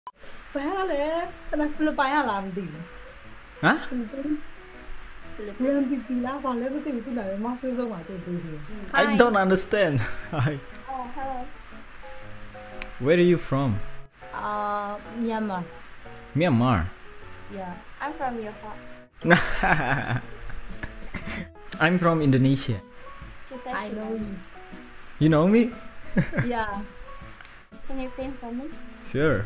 Bahale, kenapa belum payah lambi? Hah? Lambi bila bahale betul betul lah, masuk sama tu tu. I don't understand. Hi. Oh, hello. Where are you from? Myanmar. Myanmar. Yeah, I'm from your heart. I'm from Indonesia. She said I she know knows. you. You know me? Yeah. Can you sing for me? Sure.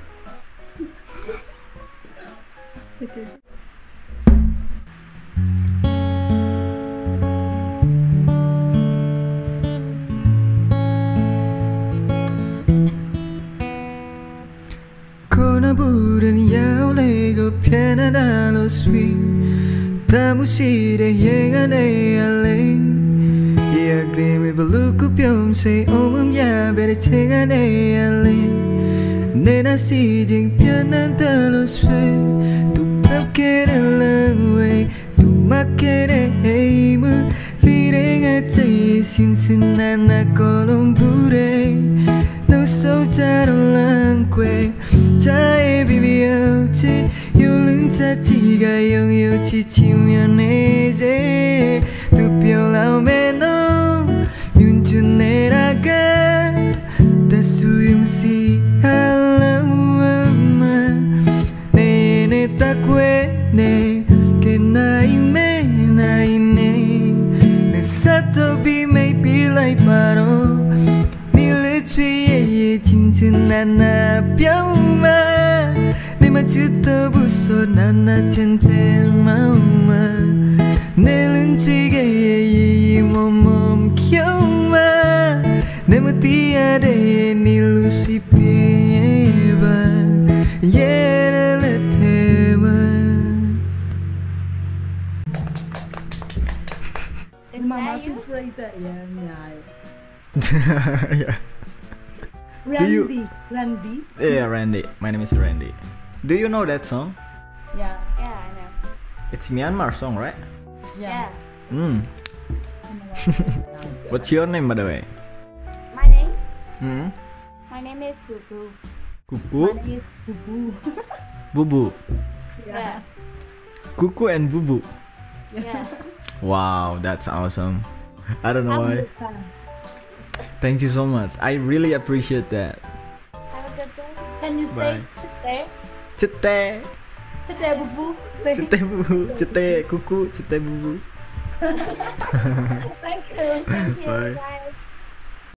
부른 야올레고 편안한 sweet 다무실에 예간에 알레 예약됨을 부르고 뿅세 오음야 베레 체간에 알레 내나 시징 편한 단어 쇠 두갑게를 랑웨 두막게를 헤임을 리랭아짜이 신선한 꼴음부레 너 소자로 랑괴 자의 비비었지 요른 자지가 영유치 치면 이제 두뼈라움에 너 윤준내라가 다수용시 할라우아마 내내 딱외네 게나이메 나이네 내 사토비 maybe like 바로 니르취에 진진나나 뿅마 내 마주도 부서 나나 젠젠 마우마 내 른지게 몸몸 키우마 내 무디아레 닐루시피에바 예레레테마 Is Mama that you? translated ya, Yeah. Do you- Randy. Yeah, Randy. My name is Randy. Do you know that song? Yeah, Yeah, I know. It's Myanmar song, right? Yeah. Hmm. What's your name, by the way? My name? Hmm. My name is Gugu. Kuku, My name is Bubu. Bubu. Yeah. Kuku and Bubu. Yeah. Wow, that's awesome. I don't know why. Bukan. Thank you so much. I really appreciate that. Have a good day. Can you say Bye. Today. Cete, Cete Bubu? Say cete bubu, cete kuku, cete bubu. thank you. Thank you. Bye. Bye.